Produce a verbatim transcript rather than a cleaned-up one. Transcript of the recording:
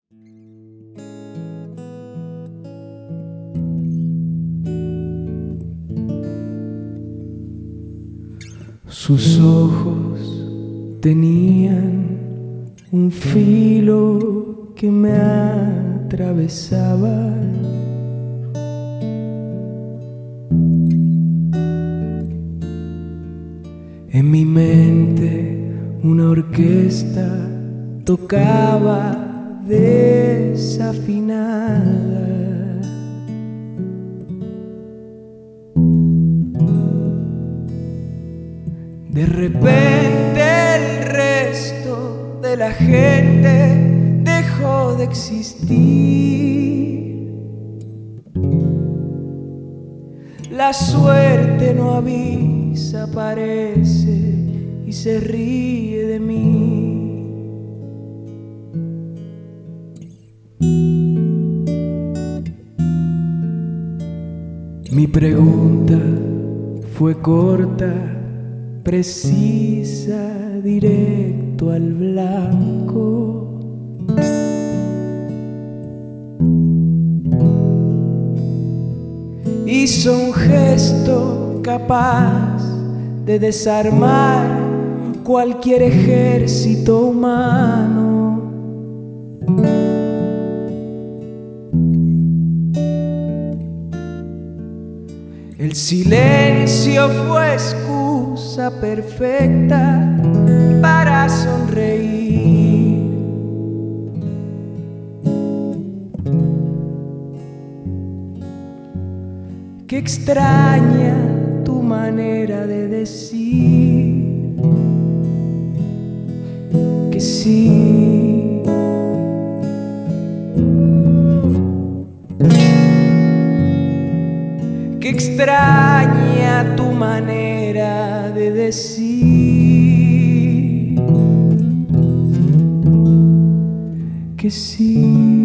Sus ojos tenían un filo que me atravesaba. En mi mente una orquesta tocaba desafinada. De repente el resto de la gente dejó de existir. La suerte no avisa, aparece y se ríe de mí. Mi pregunta fue corta, precisa, directo al blanco. Hizo un gesto capaz de desarmar cualquier ejército humano. El silencio fue excusa perfecta para sonreír. Qué extraña tu manera de decir que sí. Qué extraña tu manera de decir que sí.